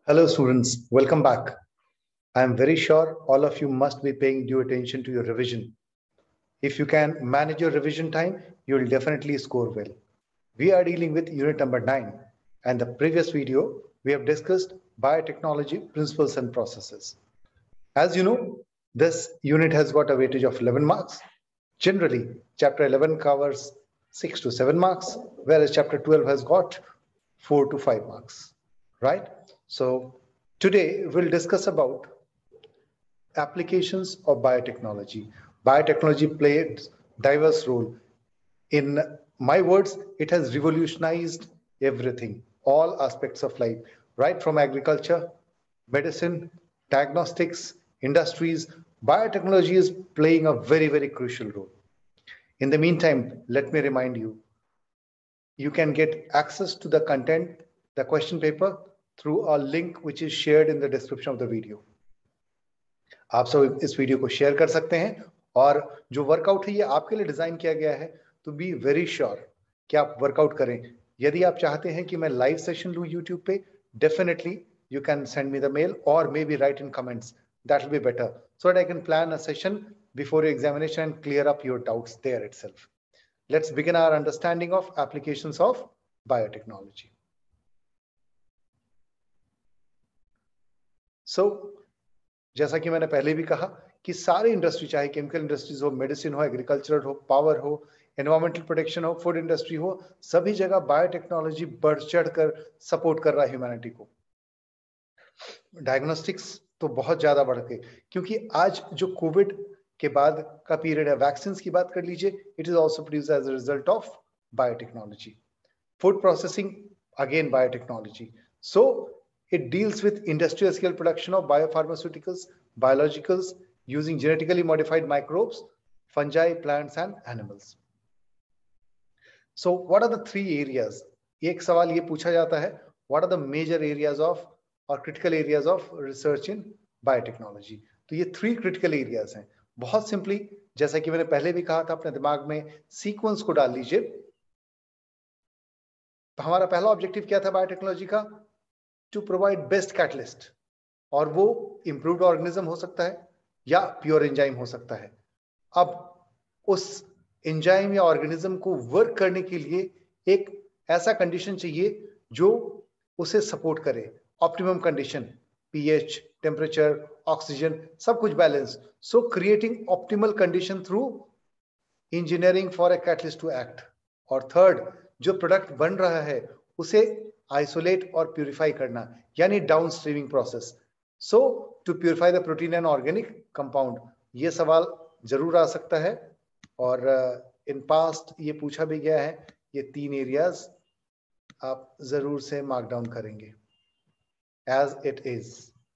Hello, students. Welcome back. I am very sure all of you must be paying due attention to your revision. If you can manage your revision time, you will definitely score well. We are dealing with unit number 9, and the previous video we have discussed biotechnology principles and processes. As you know, this unit has got a weightage of 11 marks. Generally, chapter 11 covers 6 to 7 marks, whereas chapter 12 has got 4 to 5 marks, right? So today we'll discuss about applications of biotechnology. Biotechnology plays diverse role. In my words, it has revolutionized everything, all aspects of life, right from agriculture, medicine, diagnostics, industries. Biotechnology is playing a very, very crucial role. In the meantime, let me remind you, you can get access to the content, the question paper, through a link which is shared in the description of the video. आप सब इस video को share कर सकते हैं और जो workout है ये आपके लिए डिजाइन किया गया है, तो बी वेरी श्योर कि आप वर्कआउट करें. यदि आप चाहते हैं कि मैं लाइव सेशन लूं यूट्यूब पे, definitely you can send me the mail or maybe write in comments. That will be better so that I can plan a session before your examination and clear up your doubts there itself. Let's begin our understanding of applications of biotechnology. So जैसा कि मैंने पहले भी कहा कि सारी industry, चाहे chemical industries हो, मेडिसिन हो, एग्रीकल्चर हो, पावर हो, एनवायरमेंटल प्रोटेक्शन हो, फूड इंडस्ट्री हो, सभी जगह बायोटेक्नोलॉजी बढ़ चढ़ कर सपोर्ट कर रहा है ह्यूमैनिटी को. डायग्नोस्टिक्स तो बहुत ज्यादा बढ़ के, क्योंकि आज जो कोविड के बाद का पीरियड है, वैक्सीन की बात कर लीजिए, it is also produce as a result of biotechnology. Food processing, again biotechnology. So it deals with industrial scale production of biopharmaceuticals, biologicals using genetically modified microbes, fungi, plants and animals. So what are the three areas? एक सवाल ये पूछा जाता है, what are the major areas of or critical areas of research in biotechnology? तो ये three critical areas हैं. बहुत सिंपली, जैसा कि मैंने पहले भी कहा था, अपने दिमाग में सीक्वेंस को डाल लीजिए. हमारा पहला ऑब्जेक्टिव क्या था बायोटेक्नोलॉजी का? टू प्रोवाइड बेस्ट कैटलिस्ट, और वो इंप्रूव्ड ऑर्गेनिज्म हो सकता है या प्योर एंजाइम हो सकता है. अब उस एंजाइम या ऑर्गेनिज्म को वर्क करने के लिए एक ऐसा कंडीशन चाहिए जो उसे सपोर्ट करे. Optimum condition, pH, temperature, oxygen, सब कुछ balance. So creating optimal condition through engineering for a catalyst to act. और थर्ड, जो प्रोडक्ट बन रहा है उसे आइसोलेट और प्यूरिफाई करना, यानी down streaming process. So to purify the protein and organic compound. ये सवाल जरूर आ सकता है और इन पास्ट ये पूछा भी गया है. ये तीन एरियाज आप जरूर से मार्क डाउन करेंगे as it is.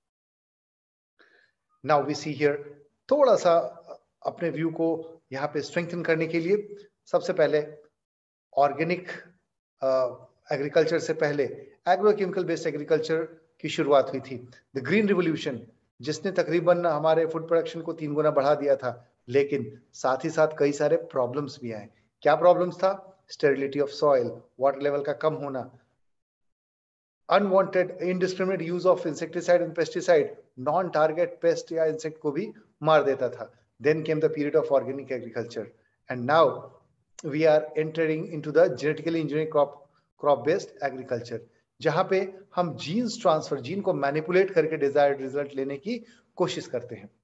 Now we see here, थोड़ा सा अपने व्यू को यहाँ पे स्ट्रेंथन करने के लिए, सबसे पहले ऑर्गेनिक एग्रीकल्चर से पहले एग्रोकेमिकल बेस्ड एग्रीकल्चर की शुरुआत हुई थी. द ग्रीन रिवोल्यूशन, जिसने तकरीबन हमारे फूड प्रोडक्शन को 3 गुना बढ़ा दिया था, लेकिन साथ ही साथ कई सारे प्रॉब्लम्स भी आए. क्या प्रॉब्लम्स था? Sterility of soil, water level का कम होना, unwanted indiscriminate use of insecticide and pesticide, non target pest या इंसेक्ट को भी मार देता था. Then came the period of organic agriculture and now we are entering into the genetically engineering crop based agriculture, जहां पे हम जीन्स ट्रांसफर, जीन को मैनिपुलेट करके डिजायर्ड रिजल्ट लेने की कोशिश करते हैं.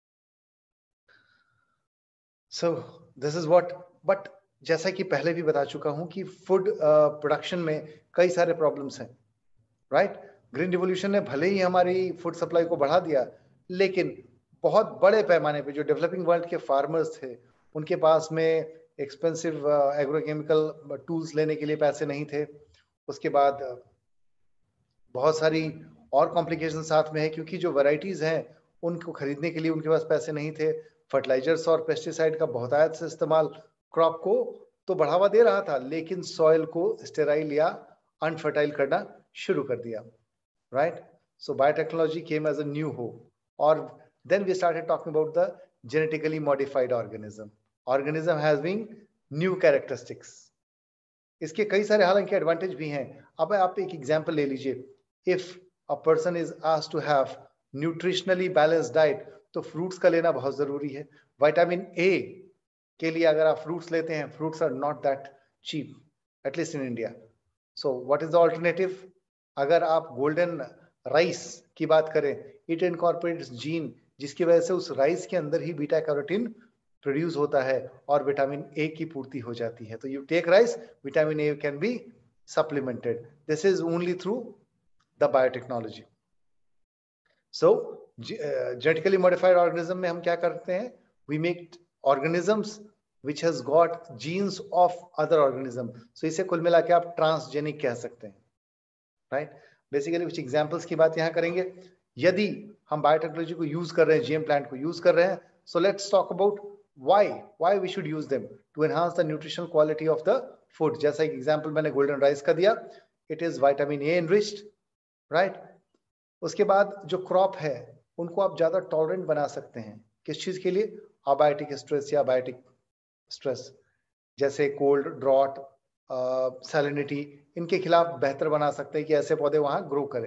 So this is what, but जैसा कि पहले भी बता चुका हूं कि फूड प्रोडक्शन में कई सारे प्रॉब्लम्स हैं, राइट? ग्रीन रिवोल्यूशन ने भले ही हमारी फूड सप्लाई को बढ़ा दिया, लेकिन बहुत बड़े पैमाने पे जो डेवलपिंग वर्ल्ड के फार्मर्स थे, उनके पास में एक्सपेंसिव एग्रोकेमिकल टूल्स लेने के लिए पैसे नहीं थे. उसके बाद बहुत सारी और कॉम्प्लिकेशन साथ में है, क्योंकि जो वैरायटीज हैं उनको खरीदने के लिए उनके पास पैसे नहीं थे. फर्टिलाइजर्स और पेस्टिसाइड का बहुतायत से इस्तेमाल क्रॉप को तो बढ़ावा दे रहा था, लेकिन सॉइल को स्टेराइल या अनफर्टाइल करना शुरू कर दिया, right? So biotechnology came as a new hope, और then we started talking about the genetically modified organism. Organism has been new characteristics. इसके कई सारे हालांकि एडवांटेज भी हैं. अब आप एक एग्जांपल ले लीजिए. If a person is asked to have nutritionally balanced diet, तो फ्रूट्स का लेना बहुत जरूरी है. विटामिन ए के लिए अगर आप फ्रूट्स लेते हैं, fruits are not that cheap, at least in India. So what is the alternative? अगर आप गोल्डन राइस की बात करें, इट इनकॉर्पोरेट्स जीन जिसकी वजह से उस राइस के अंदर ही बीटा कैरोटीन प्रोड्यूस होता है और विटामिन ए की पूर्ति हो जाती है. तो you take rice, vitamin A can be supplemented. This is only through the biotechnology. So genetically modified organism में हम क्या करते हैं? We make organisms which has got genes of other organism. So इसे कुल मिला के आप ट्रांसजेनिक कह सकते हैं, right? Basically कुछ examples की बात यहाँ करेंगे. यदि हम बायोटेक्नोलॉजी को यूज कर रहे हैं, जीएम प्लांट को यूज कर रहे हैं, so let's talk about why we should use them to enhance the nutritional quality of the food. जैसा एक एग्जांपल मैंने गोल्डन राइस का दिया, it is vitamin A enriched, right. उसके बाद जो क्रॉप है उनको आप ज्यादा टॉलरेंट बना सकते हैं. किस चीज के लिए? अबायोटिक स्ट्रेस या बायोटिक स्ट्रेस, जैसे कोल्ड, ड्रॉट, सैलिनिटी, इनके खिलाफ बेहतर बना सकते हैं कि ऐसे पौधे वहां ग्रो करें.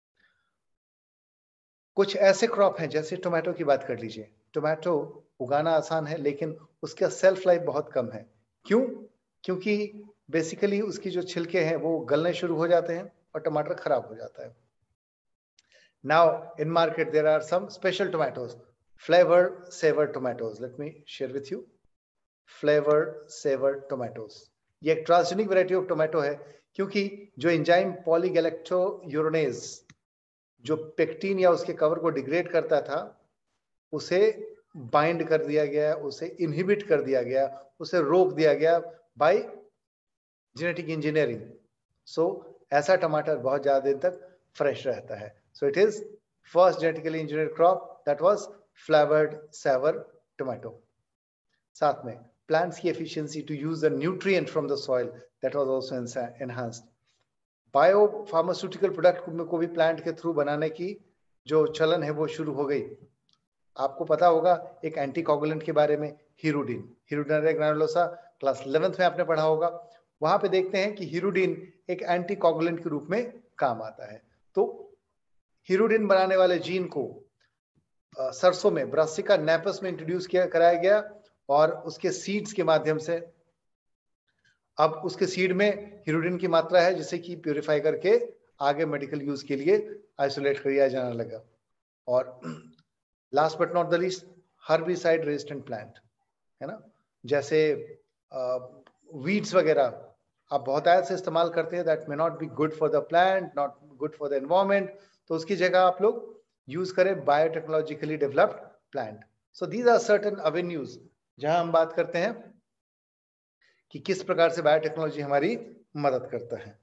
कुछ ऐसे क्रॉप हैं, जैसे टोमेटो की बात कर लीजिए. टोमेटो उगाना आसान है लेकिन उसका सेल्फ लाइफ बहुत कम है. क्यों? क्योंकि बेसिकली उसकी जो छिलके हैं वो गलने शुरू हो जाते हैं और टमाटर खराब हो जाता है. Now in market there are some special tomatoes, flavour saver tomatoes. Let me share with you flavour saver tomatoes. ये एक ट्रांसजेनिक वैरायटी ऑफ टोमेटो है क्योंकि जो एंजाइम पॉलीगैलेक्टोयूरोनेज जो पेक्टिन या उसके कवर को डिग्रेड करता था, उसे बाइंड कर दिया गया, उसे इनहिबिट कर दिया गया, उसे रोक दिया गया बाय जेनेटिक इंजीनियरिंग. सो ऐसा टमाटर बहुत ज्यादा दिन तक फ्रेश रहता है. So it is first genetically engineered crop that was flavoured saver tomato. साथ में प्लांट्स की efficiency to use the nutrient from the soil that was also enhanced. Bio pharmaceutical product को भी प्लांट के थ्रू बनाने की जो चलन है वो शुरू हो गई. आपको पता होगा एक एंटीकोगुलेंट के बारे में, हीरोडिन, हीरोडिनरे ग्रैनुलोसा, क्लास 11th में आपने पढ़ा होगा. वहां पे देखते हैं कि हीरोडिन एक एंटीकोगुलेंट के रूप में काम आता है. तो हीरोडिन बनाने वाले जीन को सरसों में, ब्रासिका नेपस में इंट्रोड्यूस कराया गया और उसके सीड्स के माध्यम से अब उसके सीड में हीरोडिन की मात्रा है जिसे कि प्यूरिफाई करके आगे मेडिकल यूज के लिए आइसोलेट किया जाने लगा. और last but not the least, herbicide resistant plant है ना, जैसे वीड्स वगैरह आप बहुत आयत से इस्तेमाल करते हैं, that may not be good for the plant, not good for the environment. तो उसकी जगह आप लोग यूज करें biotechnologically developed plant. So these are certain avenues जहां हम बात करते हैं कि किस प्रकार से बायोटेक्नोलॉजी हमारी मदद करता है.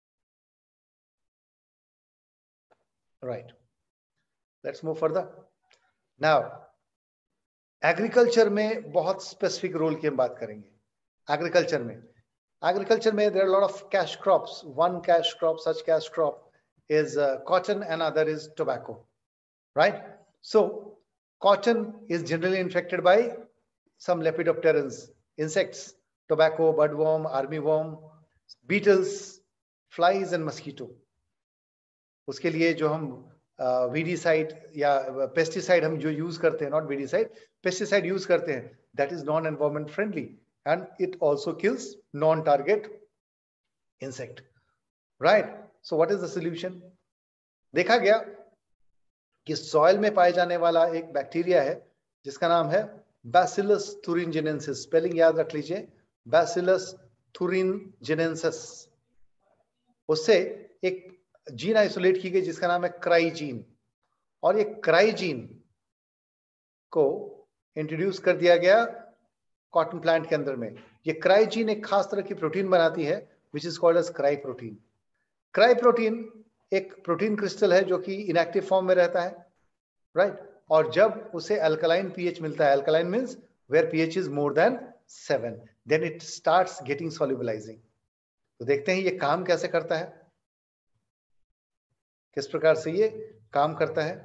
Right, let's move further. Now agriculture में बहुत स्पेसिफिक रोल की हम बात करेंगे. एग्रीकल्चर में there are a lot of cash crops. One cash crop, such cash crop is cotton and other is tobacco, right? So cotton is generally infected by some lepidopterans, insects, tobacco, budworm, armyworm, beetles, flies and mosquito. उसके लिए जो हम weedicide या pesticide हम जो use करते हैं, not weedicide, pesticide use करते हैं, that is non environment friendly and it also kills non-target insect, right? So what is the solution? देखा गया कि सॉइल में पाए जाने वाला एक बैक्टीरिया है जिसका नाम है Bacillus thuringiensis. स्पेलिंग याद रख लीजिए, Bacillus thuringiensis. उससे एक जीन आइसोलेट की गई जिसका नाम है क्राइजीन, और ये क्राइजीन को इंट्रोड्यूस कर दिया गया कॉटन प्लांट के अंदर में. ये क्राइजीन एक खास तरह की प्रोटीन बनाती है which is called as cry protein. Cry protein एक प्रोटीन क्रिस्टल है जो कि इनएक्टिव फॉर्म में रहता है, राइट? और जब उसे अल्कलाइन पीएच मिलता है, alkaline means where pH is more than 7, then it starts getting solubilising. तो देखते हैं ये काम कैसे करता है, किस प्रकार से ये काम करता है,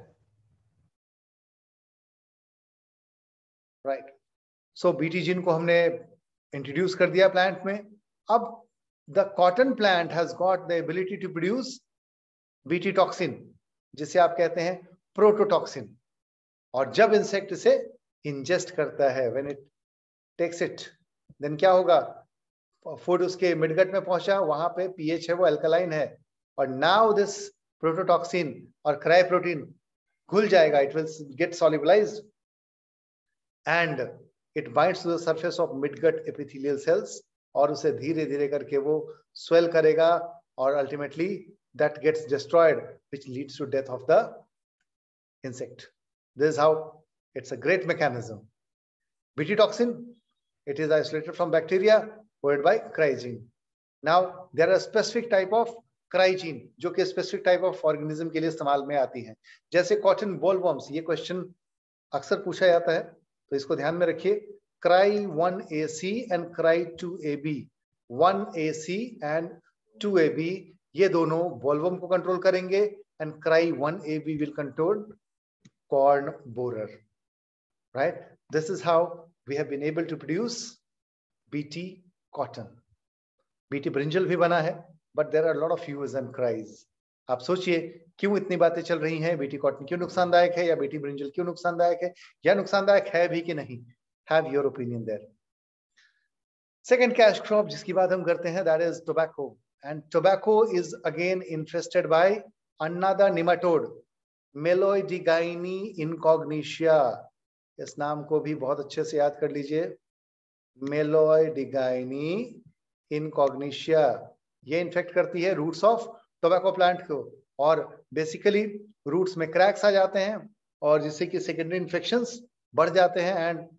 राइट? सो बीटी जीन को हमने इंट्रोड्यूस कर दिया प्लांट में. अब the cotton plant has got the ability to produce BT toxin जिसे आप कहते हैं प्रोटोटॉक्सिन, और जब इंसेक्ट इसे इंजेस्ट करता है, when it takes it, then क्या होगा, फूड उसके मिडगट में पहुंचा, वहां पे पीएच है वो अल्कलाइन है, और नाउ दिस प्रोटोटॉक्सिन और क्राई प्रोटीन घुल जाएगा, it will get solubilized and it binds to the surface of midgut epithelial cells, और उसे धीरे धीरे करके वो स्वेल करेगा, और ultimately that gets destroyed, which leads to death of the insect. This is how it's a great mechanism. Bt toxin, it is isolated from bacteria, followed by cryogene. Now there are specific type of cryogene जो कि specific type of organism के लिए इस्तेमाल में आती हैं, जैसे cotton bollworms. ये क्वेश्चन अक्सर पूछा जाता है, तो इसको ध्यान में रखिए. Cry1AC and Cry2AB, 1AC and 2AB, ये दोनों बॉलवर्म को कंट्रोल करेंगे, and Cry1AB will control corn borer, right. This is how we have been able to produce BT cotton. BT brinjal भी बना है, but there are lot of huge and cries. आप सोचिए क्यों इतनी बातें चल रही हैं, बीटी कॉटन क्यों नुकसानदायक है, या बीटी ब्रिंजल क्यों नुकसानदायक है, या नुकसानदायक है भी कि नहीं. Have your opinion there. Second cash crop जिसकी बात हम करते हैं, that is tobacco. And tobacco is again infested by another nematode, Meloidigyne incognitia. इस नाम को भी बहुत अच्छे से याद कर लीजिए, Meloidigyne incognitia. ये इन्फेक्ट करती है रूट्स ऑफ टोबैको प्लांट को, और बेसिकली रूट्स में क्रैक्स आ जाते हैं, और जिससे कि सेकेंडरी इन्फेक्शंस बढ़ जाते हैं, and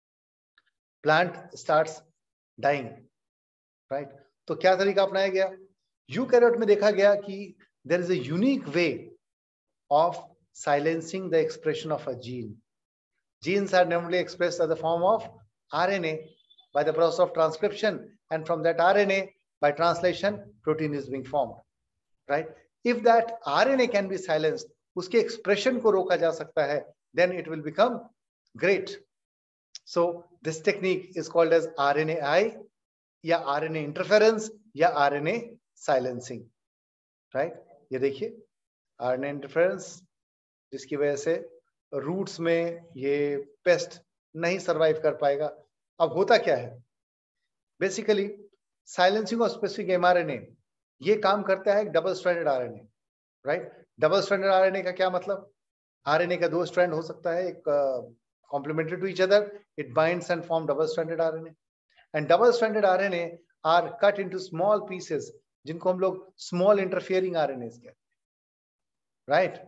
plant starts dying, right. तो क्या तरीका अपनाया गया? यूकैरियोट में देखा गया कि there is a unique way of silencing the expression of a gene. Genes are normally expressed as the form of RNA by the process of transcription, and from that RNA, by translation, protein is being formed, right? If that RNA can be silenced, उसके expression को रोका जा सकता है, then it will become great. So this technique is called as RNAi, या RNA interference, या RNA silencing, right? ये देखिए RNA interference, जिसकी वजह से रूट्स में ये पेस्ट नहीं सरवाइव कर पाएगा. अब होता क्या है, basically silencing of specific mRNA ये काम करता है double stranded RNA, right. Double stranded RNA का क्या मतलब? RNA का दो स्ट्रैंड हो सकता है, एक complementary to each other, it binds and form double stranded RNA. And double stranded RNA are cut into small pieces, जिनको हम लोग स्मॉल इंटरफियरिंग RNAs कहते हैं, right.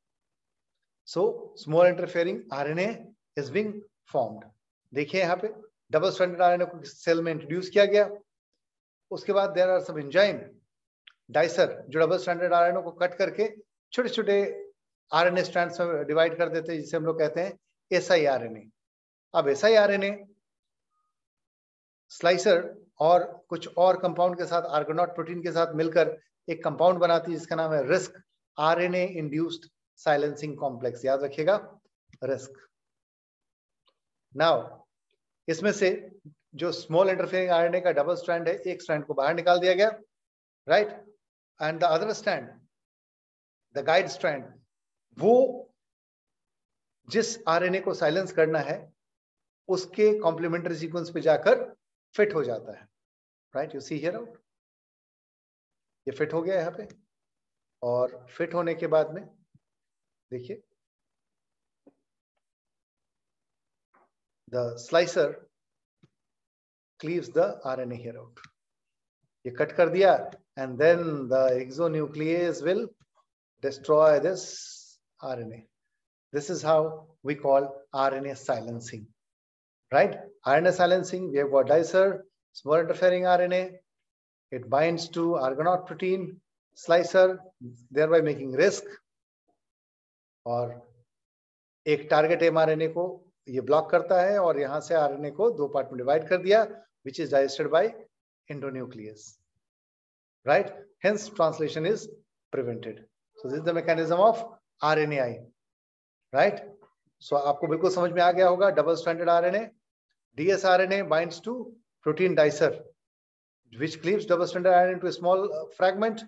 So small interfering RNA is being formed. देखिए यहाँ पे double stranded RNA को cell में इंट्रोड्यूस किया गया. उसके बाद there are some enzyme dicer जो डबल स्ट्रैंडेड RNA को कट करके छोटे छोटे RNA स्ट्रैंड्स में डिवाइड कर देते हैं, जिसे हम लोग कहते हैं siRNA. अब siRNA स्लाइसर और कुछ और कंपाउंड के साथ, आर्गोनॉट प्रोटीन के साथ मिलकर एक कंपाउंड बनाती है जिसका नाम है RISC RNA induced silencing complex. याद रखिएगा, रिस्क. नाउ इसमें से जो स्मॉल इंटरफेयरिंग RNA का डबल स्ट्रैंड है, एक स्ट्रैंड को बाहर निकाल दिया गया, right. And the other strand, the guide strand, वो जिस RNA को साइलेंस करना है उसके कॉम्प्लीमेंट्री सीक्वेंस पे जाकर फिट हो जाता है, right. You see here out, ये फिट हो गया यहाँ पे, और फिट होने के बाद में देखिए the slicer cleaves the RNA here out. ये कट कर दिया, and then the exonuclease will destroy this RNA. This is how we call RNA silencing, right? RNA silencing, we have got dicer, small interfering RNA, it binds to argonaut protein, slicer, thereby making risk, और एक target mRNA को ये block करता है, और यहां से RNA को दो पार्ट में डिवाइड कर दिया, which is digested by endonuclease, right? Hence translation is prevented. So this is the mechanism of RNAi, right? So आपको बिल्कुल समझ में आ गया होगा. Double stranded RNA, dsRNA binds to protein dicer, which cleaves double stranded RNA into a small fragment,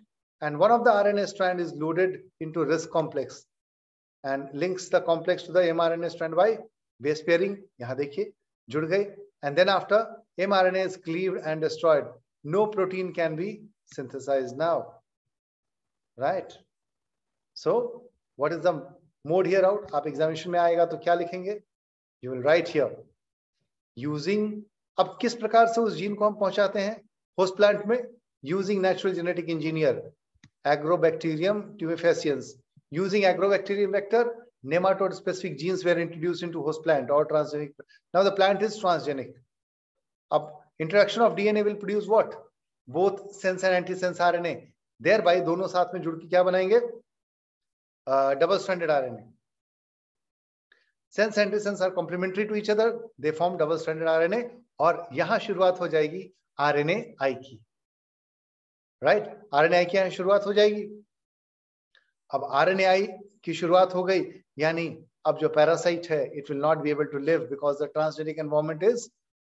and one of the RNA strand is loaded into RISC complex and links the complex to the mRNA strand by base pairing. यहाँ देखिए जुड़ गई, and then after mRNA is cleaved and destroyed, no protein can be synthesized now, right? So what is the mode here out? आप examination में आएगा तो क्या लिखेंगे? You will write here using, अब किस प्रकार से उस जीन को हम पहुंचाते हैं होस्ट प्लांट में? Using natural genetic engineer Agrobacterium tumefaciens. Using agrobacterium vector, nematode specific genes were introduced into host plant or transgenic. Now the plant is transgenic. Ab introduction of DNA will produce what? Both sense and antisense RNA. Thereby दोनों साथ में जुड़ के क्या बनाएंगे? Double stranded RNA. Sense and antisense are complementary to each other. They form double stranded RNA. और यहाँ शुरुआत हो जाएगी RNAi की, राइट? RNAi की यहाँ शुरुआत हो जाएगी. अब RNAi की शुरुआत हो गई, यानी अब जो पैरासाइट है it will not be able to live because the transgenic environment is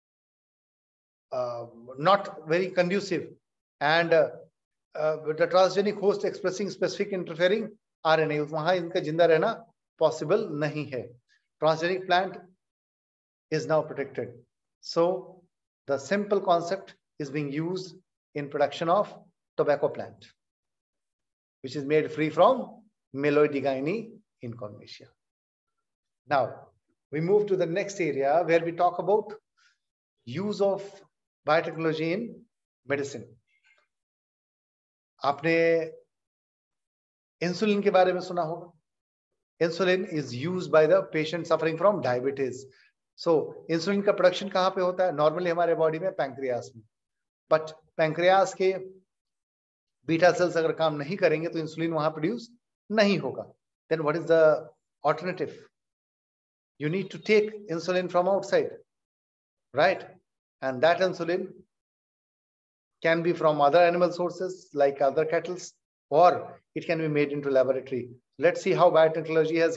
not very conducive, and the transgenic host expressing specific interfering RNA, वहां इनका जिंदा रहना पॉसिबल नहीं है. Transgenic plant is now protected. So the simple concept is being used in production of tobacco plant, which is made free from Meloidigyne incognitia. Now we move to the next area where we talk about use of biotechnology in medicine. आपने insulin के बारे में सुना होगा. Insulin is used by the patient suffering from diabetes. So insulin का production कहाँ पे होता है? नॉर्मली हमारे बॉडी में पैंक्रियास में, बट पैंक्रियास के बीटा सेल्स अगर काम नहीं करेंगे तो इंसुलिन वहां प्रोड्यूस नहीं होगा. Then what is the alternative? You need to take insulin from outside, right? And that insulin can be from other animal sources like other cattle, or it can be made into laboratory. Let's see how biotechnology has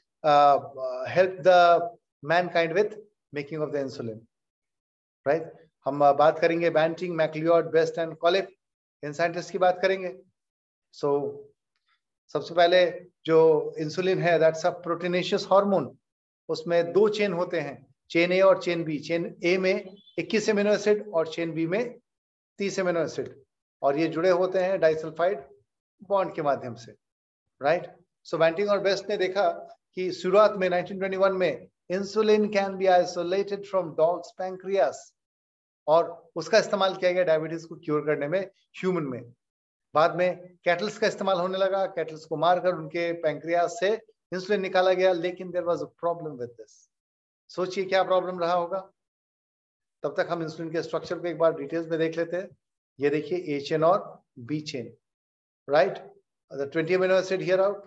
helped the mankind with making of the insulin, right? हम बात करेंगे Banting, MacLeod, Best and Collip, इन scientist की बात करेंगे. So सबसे पहले जो इंसुलिन है that's a proteinaceous hormone. उसमें दो चेन होते हैं, चेन ए और चेन बी. चेन ए में 21 अमीनो एसिड और चेन बी में 30 अमीनो एसिड, और ये जुड़े होते हैं डाइसल्फाइड बॉन्ड के माध्यम से, राइट? सो बैंटिंग और बेस्ट ने देखा कि शुरुआत में 1921 में इंसुलिन can be isolated from dogs pancreas, और उसका इस्तेमाल किया गया डायबिटीज को क्योर करने में ह्यूमन में. बाद में कैटल्स का इस्तेमाल होने लगा, कैटल्स को मारकर उनके पैंक्रियास से इंसुलिन निकाला गया, लेकिन there was a problem with this. सोचिए क्या प्रॉब्लम रहा होगा. तब तक हम इंसुलिन के स्ट्रक्चर को एक बार डिटेल्स में देख लेते हैं. ये देखिए ए चेन और B chain, right? The 20 amino acid here out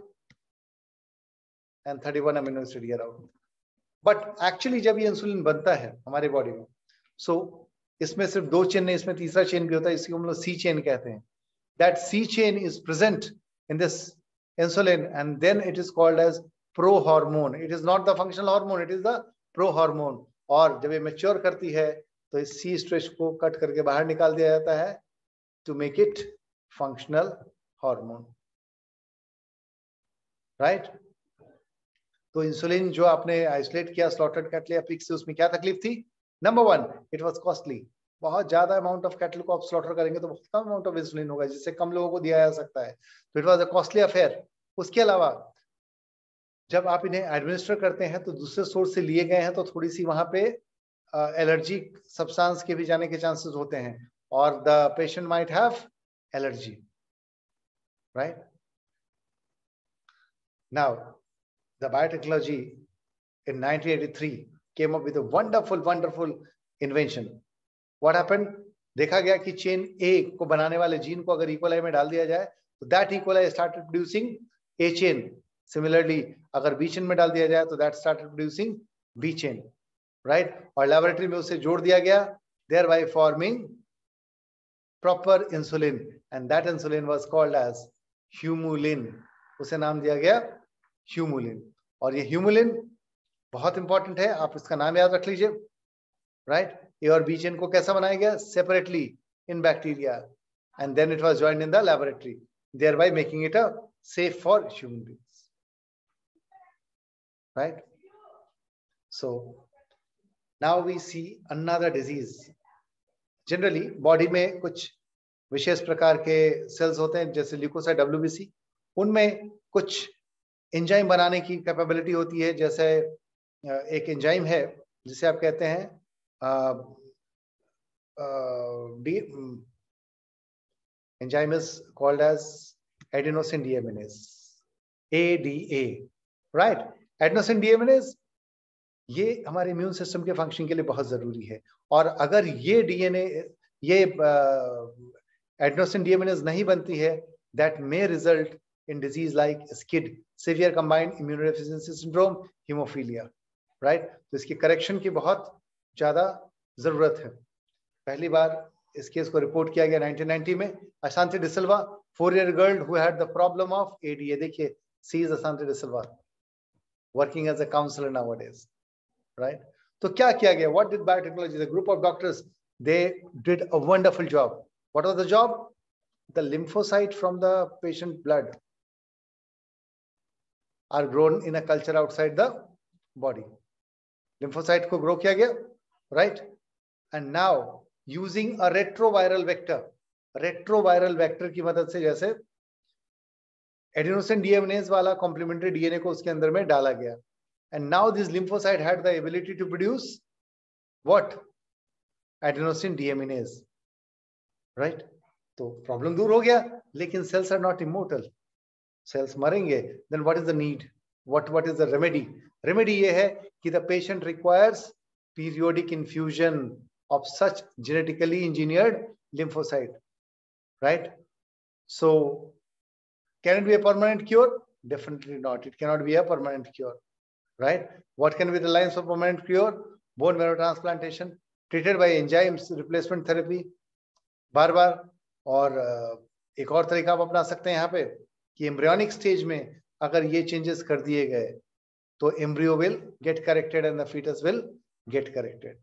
and 31 amino acid here out. But actually जब ये इंसुलिन बनता है हमारे बॉडी में, सो इसमें सिर्फ दो चेन नहीं, इसमें तीसरा चेन भी होता है, इसको हम लोग सी चेन कहते हैं. That C chain is present in this insulin and then it is called as pro hormone. It is not the functional hormone, it is the pro hormone. और जब ये मैच्योर करती है तो इस सी स्ट्रेच को कट करके बाहर निकाल दिया जाता है to make it functional hormone, right? तो इंसुलिन जो आपने आइसोलेट किया स्लॉटर्ड कैटल या पिग से, उसमें क्या तकलीफ थी? Number one, it was costly. बहुत ज्यादा अमाउंट ऑफ कैटल को आप स्लॉटर करेंगे तो बहुत कम अमाउंट ऑफ इंसुलिन होगा, जिससे कम लोगों को दिया जा सकता है. तो it was a costly affair. उसके अलावा जब आप इन्हें एडमिनिस्टर करते हैं तो दूसरे सोर्स से लिए गए हैं, तो थोड़ी सी वहां पे एलर्जिक सब्सटेंस के भी जाने के चांसेस होते हैं, और the patient might have allergy, right? Now the biotechnology in 1983 came up with a wonderful invention. What happened? देखा गया कि चेन ए को बनाने वाले जीन को अगर इकोलाई में डाल दिया जाए तो that E coli started producing A chain. Similarly अगर बी चेन में डाल दिया जाए तो that started producing B chain, right? और लेबोरेटरी में उसे जोड़ दिया गया, thereby forming proper insulin, and that insulin was called as humulin. उसे नाम दिया गया humulin. और ये humulin बहुत इंपॉर्टेंट है, आप इसका नाम याद रख लीजिए, राइट? ए और बी चेन को कैसा बनाया गया? Separately in bacteria, and then it was joined in the laboratory. thereby making it a safe for human beings, right? So now we see another disease. Generally body में कुछ विशेष प्रकार के sales होते हैं, जैसे ल्यूकोसाइट, WBC, उनमें कुछ enzyme बनाने की कैपेबिलिटी होती है। जैसे एक एंजाइम है जिसे आप कहते हैं enzyme is called as adenosine deaminase, ADA, राइट? एडेनोसिन डीएमिनेज ये हमारे इम्यून सिस्टम के फंक्शन के लिए बहुत जरूरी है, और अगर ये डीएनए, ये एडेनोसिन डीएमिनेज नहीं बनती है, that may result in disease like SCID, severe combined immunodeficiency syndrome, haemophilia, right? तो इसकी करेक्शन की बहुत ज्यादा जरूरत है। पहली बार इस केस को रिपोर्ट किया गया 1990 में। Ashanthi DeSilva, 4-year girl who had the problem of ADA, देखिए she is Ashanthi DeSilva working as a counsellor nowadays, right? तो क्या किया गया? What did biotechnology, the group of doctors, they did a wonderful job. What was the job? The lymphocyte from the patient blood are grown in a culture outside the body. Lymphocyte को grow किया गया, right? And now using a retroviral vector की मदद से, जैसे adenosine deaminase वाला complementary DNA को उसके अंदर में डाला गया, and now this lymphocyte had the ability to produce what? Adenosine deaminase, right? तो प्रॉब्लम दूर हो गया, लेकिन cells are not immortal, cells मरेंगे। Then what is the need? What is the remedy? Remedy ये है कि the patient requires periodic infusion of such genetically engineered lymphocyte, right? So can it be a permanent cure? Definitely not. It cannot be a permanent cure, right? What can be the lines of permanent cure? Bone marrow transplantation treated by enzymes replacement therapy, बार बार। और एक और तरीका आप अपना सकते हैं यहाँ पे कि एम्ब्रियोनिक स्टेज में अगर ये चेंजेस कर दिए गए तो embryo will get corrected and the foetus will get corrected.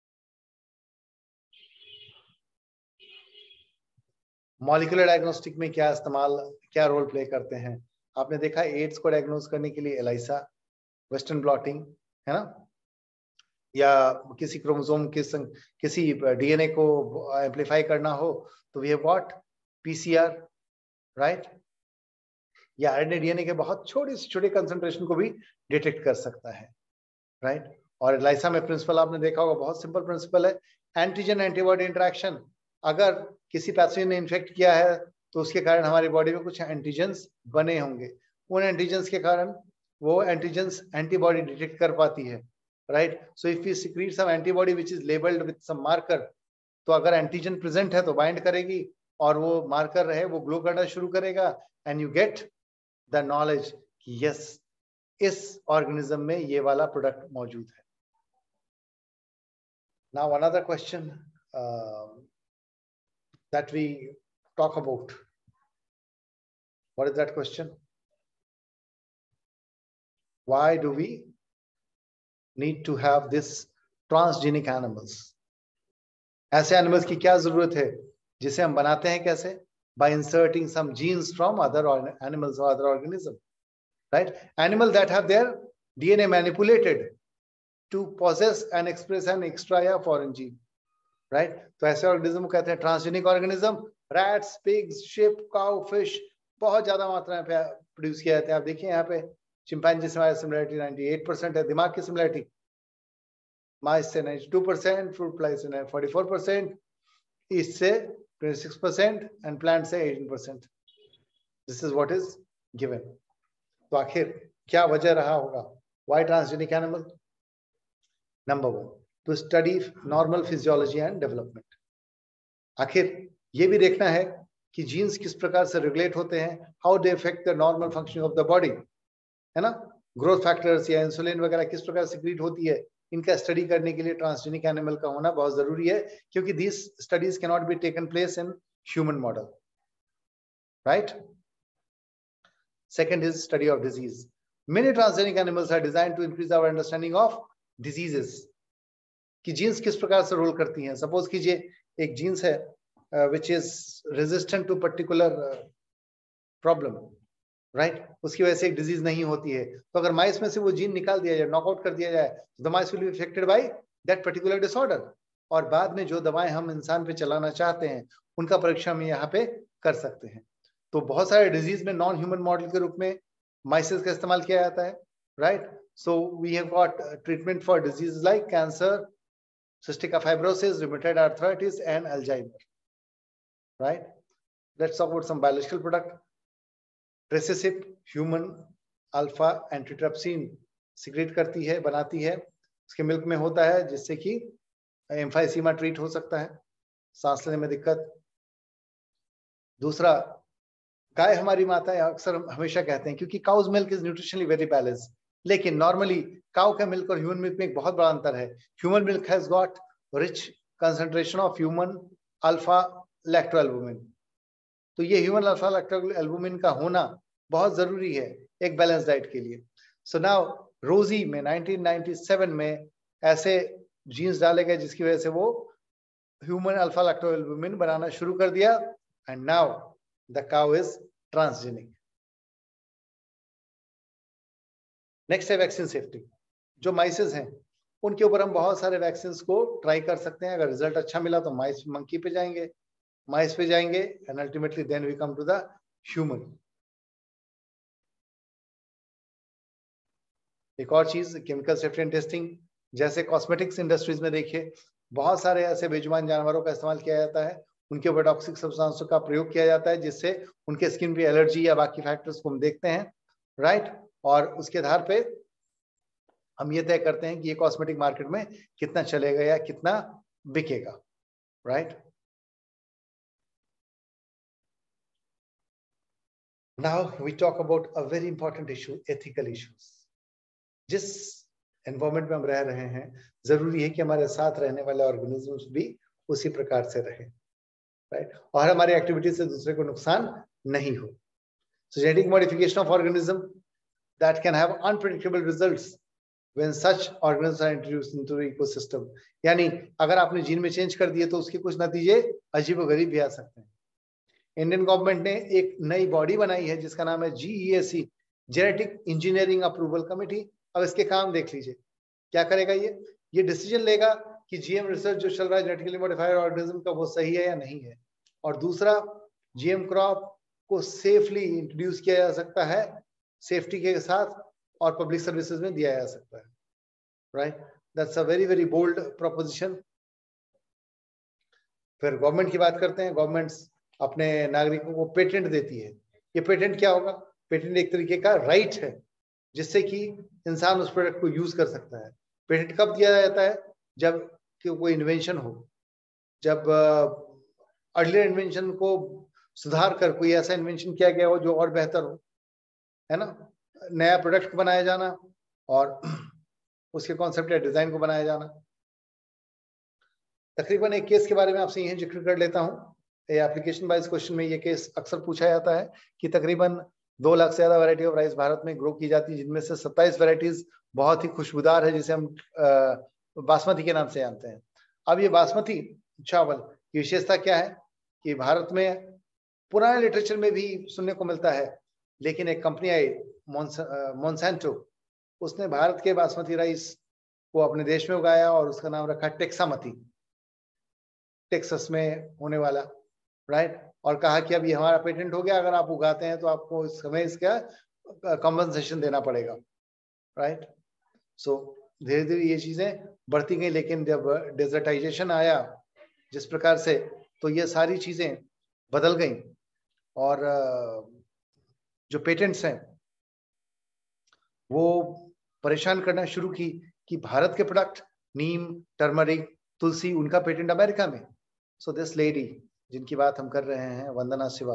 Molecular diagnostic में क्या रोल प्ले करते हैं? आपने देखा एड्स को डायग्नोज करने के लिए एलाइसा, वेस्टर्न ब्लॉटिंग, है ना, या किसी क्रोमोसोम किसी डीएनए को एम्पलीफाई करना हो तो वी हैव व्हाट? PCR, राइट? या आरएनए डीएनए के बहुत छोटे कंसंट्रेशन को भी डिटेक्ट कर सकता है, राइट? और एलाइसा में प्रिंसिपल आपने देखा होगा, बहुत सिंपल प्रिंसिपल है, एंटीजन एंटीबॉडी इंटरेक्शन। अगर किसी पैथोजन ने इन्फेक्ट किया है तो उसके कारण हमारी बॉडी में कुछ एंटीजेंस बने होंगे, उन एंटीजेंस के कारण वो एंटीजेंस एंटीबॉडी डिटेक्ट कर पाती है, right? So if we secrete some antibody which is labeled with some marker, तो अगर एंटीजन प्रेजेंट है तो बाइंड करेगी और वो मार्कर रहे वो ग्लो करना शुरू करेगा, and you get the knowledge कि यस इस ऑर्गेनिज्म में ये वाला प्रोडक्ट मौजूद है। Now another question that we talk about, what is that question? Why do we need to have this transgenic animals? ऐसे एनिमल्स की क्या जरूरत है जिसे हम बनाते हैं कैसे? By inserting some genes from other animals or other organisms, right? Animals that have their DNA manipulated to possess and express an extra या foreign gene, right? तो ऐसे ऑर्गेनिज्म को कहते हैं transgenic organism. Rats, pigs, sheep, cow, fish बहुत ज्यादा मात्रा में प्रोड्यूस किया जाता है। आप देखिए यहाँ पे चिंपैंजी से हमारी सिमिलरिटी 98% है, दिमाग की सिमिलरिटी माइस से 92%, फ्रूट फ्लाई से 44%, ईस्ट से 26% एंड प्लांट से 18%। This is what is given. तो आखिर क्या वजह रहा होगा? Why transgenic animal? Number 1, to study normal physiology and development. आखिर ये भी देखना है कि जीन्स किस प्रकार से रेगुलेट होते हैं, how they affect the normal functioning of the body, है ना। ग्रोथ फैक्टर्स या इंसुलिन वगैरह किस प्रकार सिक्रीट होती है, इनका स्टडी करने के लिए ट्रांसजेनिक एनिमल का होना बहुत जरूरी है, क्योंकि these studies can not be taken place in human model, right. Second is study of disease. Many transgenic animals are designed to increase our understanding of diseases, कि जीन्स किस प्रकार से रोल करती हैं। सपोज कीजिए एक जीन्स है which is resistant to particular problem, right? उसकी वजह से एक डिजीज नहीं होती है। तो अगर माइस में से वो जीन निकाल दिया जाए, नॉकआउट कर दिया जाए, तो the mice will be affected by that particular disorder. और बाद में जो दवाएं हम इंसान पे चलाना चाहते हैं उनका परीक्षण हम यहाँ पे कर सकते हैं। तो बहुत सारे डिजीज में नॉन ह्यूमन मॉडल के रूप में माइसेस का इस्तेमाल किया जाता है, right? So we have got treatment for disease like cancer, cystic fibrosis, rheumatoid arthritis, and Alzheimer. Right? Let's talk about some biological product. Recessive human alpha antitrypsin secrete करती है, बनाती है, उसके मिल्क में होता है, जिससे कि एम्फाइसीमा ट्रीट हो सकता है, सांस लेने में दिक्कत। दूसरा, गाय हमारी माता है, अक्सर हमेशा कहते हैं, क्योंकि cow's milk is nutritionally very balance, लेकिन नॉर्मली काउ का मिल्क और ह्यूमन मिल्क में एक बहुत बड़ा अंतर है। Human milk has got rich concentration of human alpha lactalbumin. तो ये ह्यूमन अल्फा लैक्टोएल्बुमिन का होना बहुत जरूरी है एक बैलेंस डाइट के लिए। सो नाउ रोजी में 1997 में ऐसे जीन्स डाले गए जिसकी वजह से वो ह्यूमन अल्फा लैक्टोएल्बुमिन बनाना शुरू कर दिया, and now the cow is transgenic. Next है वैक्सीन सेफ्टी। जो माइसेस हैं उनके ऊपर हम बहुत सारे वैक्सीन को ट्राई कर सकते हैं। अगर रिजल्ट अच्छा मिला तो माइस मंकी पे जाएंगे, माइस पे जाएंगे, and ultimately then we come to the human. एक और चीज, केमिकल सेफ्टी एंड टेस्टिंग। जैसे कॉस्मेटिक्स इंडस्ट्रीज में देखिए, बहुत सारे ऐसे बेजुबान जानवरों का इस्तेमाल किया जाता है, उनके ऊपर टॉक्सिक सब्सटेंसों का प्रयोग किया जाता है, जिससे उनके स्किन पे एलर्जी या बाकी फैक्टर्स को हम देखते हैं, राइट? और उसके आधार पे हम ये तय करते हैं कि ये कॉस्मेटिक मार्केट में कितना चलेगा या कितना बिकेगा, right? Now we talk about a very important issue, ethical issues. जिस एनवायरमेंट में हम रह रहे हैं, जरूरी है कि हमारे साथ रहने वाले ऑर्गेनिजम्स भी उसी प्रकार से रहे, राइट? और हमारी एक्टिविटी से दूसरे को नुकसान नहीं हो। So genetic modification of organism that can have unpredictable results when such organisms are introduced into the ecosystem. यानी अगर आपने जीन में चेंज कर दिए तो उसके कुछ नतीजे अजीबोगरीब भी आ सकते हैं। इंडियन गवर्नमेंट ने एक नई बॉडी बनाई है जिसका नाम है GEAC, genetic engineering approval committee. अब इसके काम देख लीजिए, क्या करेगा ये डिसीजन लेगा कि जीएम रिसर्च जो चल रहा है जेनेटिकली मॉडिफाइड ऑर्गेनिज्म का, वो सही है या नहीं है। और दूसरा, जीएम क्रॉप को सेफली इंट्रोड्यूस किया जा सकता है, सेफ्टी के साथ, और पब्लिक सर्विसेज में दिया जा सकता है, right? That's a very very bold proposition. फिर गवर्नमेंट की बात करते हैं। गवर्नमेंट्स अपने नागरिकों को पेटेंट देती है। ये पेटेंट क्या होगा? पेटेंट एक तरीके का राइट है जिससे कि इंसान उस प्रोडक्ट को यूज कर सकता है। पेटेंट कब दिया जाता है? जब कोई इन्वेंशन हो, जब अर्लियर इन्वेंशन को सुधार कर कोई ऐसा इन्वेंशन किया गया हो जो और बेहतर हो, है ना? नया प्रोडक्ट बनाया जाना और उसके कॉन्सेप्ट या डिजाइन को बनाया जाना। तकरीबन एक केस के बारे में आपसे यही जिक्र कर लेता हूँ। एप्लीकेशन वाइज क्वेश्चन में ये केस अक्सर पूछा जाता है कि तकरीबन 2 लाख से ज्यादा वैरायटी ऑफ राइस भारत में ग्रो की जाती है, जिनमें से 27 वैरायटीज बहुत ही खुशबूदार है, जिसे हम बासमती के नाम से जानते हैं। अब ये बासमती चावल की विशेषता क्या है कि भारत में पुराने लिटरेचर में भी सुनने को मिलता है, लेकिन एक कंपनी आई मोनसेंटो, उसने भारत के बासमती राइस को अपने देश में उगाया और उसका नाम रखा टेक्सामती, टेक्सास में होने वाला, राइट? और कहा कि अब ये हमारा पेटेंट हो गया, अगर आप उगाते हैं तो आपको इस समय इसका कॉम्पनसेशन देना पड़ेगा, राइट? सो धीरे धीरे ये चीजें बढ़ती गई, लेकिन जब डेजर्टाइजेशन आया जिस प्रकार से, तो ये सारी चीजें बदल गई और जो पेटेंट्स हैं वो परेशान करना शुरू की कि भारत के प्रोडक्ट नीम, टर्मरिक, तुलसी, उनका पेटेंट अमेरिका में। सो दिस लेडी जिनकी बात हम कर रहे हैं, वंदना Shiva,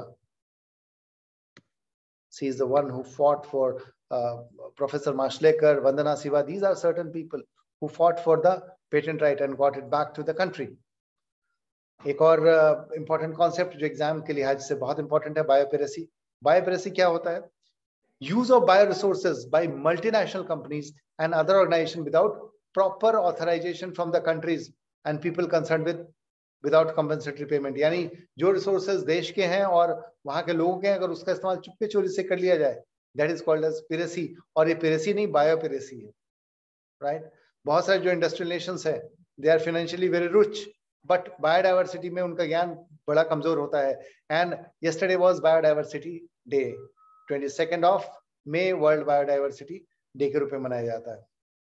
she is the one who fought for Professor Mashlekar, Vandana Shiva. These are certain people who fought for the patent right and got it back to the country. एक और important concept जो exam के लिहाज से बहुत important है, बायोपेरेसी। बायोपेरेसी क्या होता है? Use of bioresources by multinational companies and other organizations without proper authorization from the countries and people concerned with without compensatory payment, यानी जो रिसोर्सेज देश के हैं और वहां के लोगों के हैं, अगर उसका इस्तेमाल चुपके चोरी से कर लिया जाए, that is called as piracy. और ये पिरेसी नहीं, बायोपिरेसी है, राइट। बहुत सारे जो इंडस्ट्रियल नेशंस है, they are financially very rich, but biodiversity में उनका ज्ञान बड़ा कमजोर होता है। And yesterday was biodiversity day, 22 of May world biodiversity day के रूप में मनाया जाता है।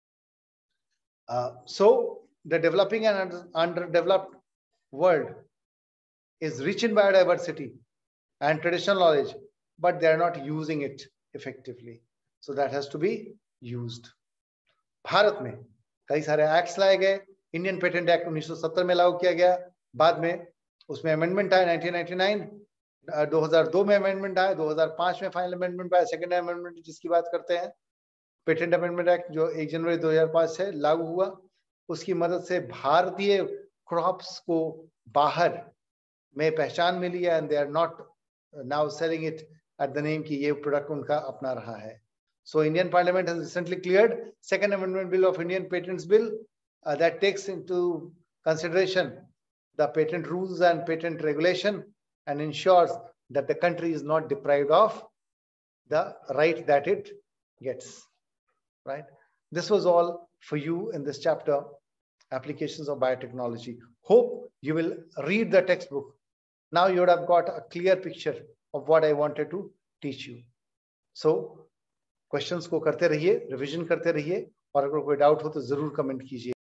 So the developing and underdeveloped world is rich in biodiversity and traditional knowledge, but they are not using it effectively. So that has to be used. Bharat में कई सारे acts लाए गए। इंडियन पेटेंट एक्ट 1970 में लागू किया गया, बाद में उसमें अमेंडमेंट आया 1999, 2002 में अमेंडमेंट आया, 2005 में फाइनल अमेंडमेंट आया, सेकेंड अमेंडमेंट जिसकी बात करते हैं। पेटेंट अमेंडमेंट एक्ट जो 1 जनवरी 2005 से लागू हुआ, उसकी मदद से भारतीय क्रॉप्स को बाहर में पहचान मिली है, and they are not now selling it at the name कि ये प्रोडक्ट उनका अपना रहा है। So Indian Parliament has recently cleared Second Amendment Bill of Indian Patents Bill that takes into consideration the patent rules and patent regulation and ensures that the country is not deprived of the right that it gets, right? This was all for you in this chapter, Applications of Biotechnology. Hope you will read the textbook. Now you would have got a clear picture of what I wanted to teach you. So questions को करते रहिए, revision करते रहिए, और अगर कोई doubt हो तो जरूर कमेंट कीजिए।